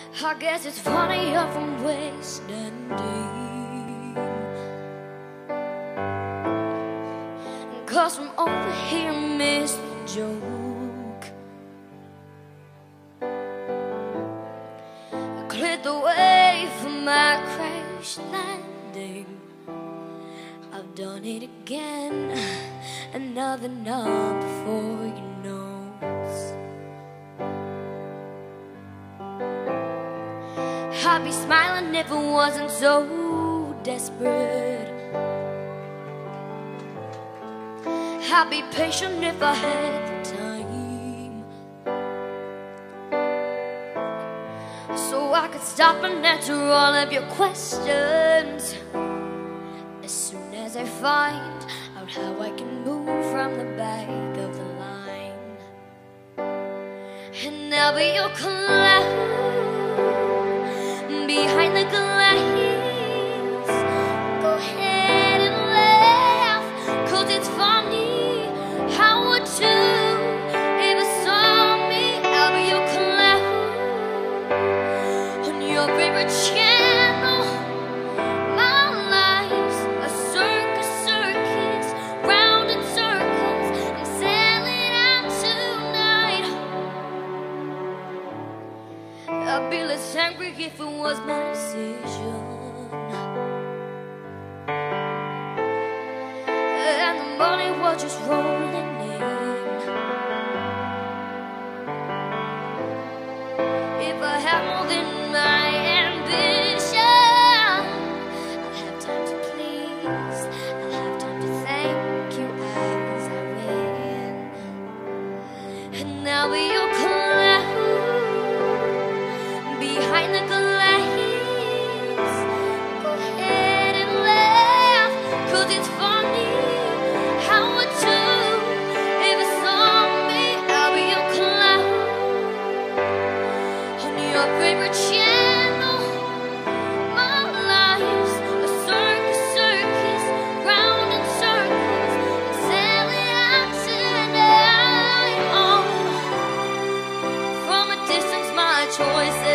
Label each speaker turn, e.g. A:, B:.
A: I guess it's funny you're from West Ending, 'cause from over here missed the joke. I cleared the way for my crash landing. I've done it again, another number for your notes. I'd be smiling if it wasn't so desperate. I'd be patient if I had the time, so I could stop and answer all of your questions as soon as I find out how I can move from the back of the line. And I'll be your clown behind the glass. Go ahead and laugh, 'cause it's funny how would you ever saw me? I'll be your clown on your favorite channel. My life's a circus, round in circles. I'm sailing out tonight. I'd be less angry if it was my decision, and the money was just rolling in. If I had more than my ambition, I'll have time to please, I'll have time to thank you as I win. And I'll be your clown behind the glass. Go ahead and laugh, 'cause it's funny how would you ever saw me? I'll be your clown on your favorite channel. My life's a circus, round in circles. I'm sailing out tonight. Oh, from a distance, my choice.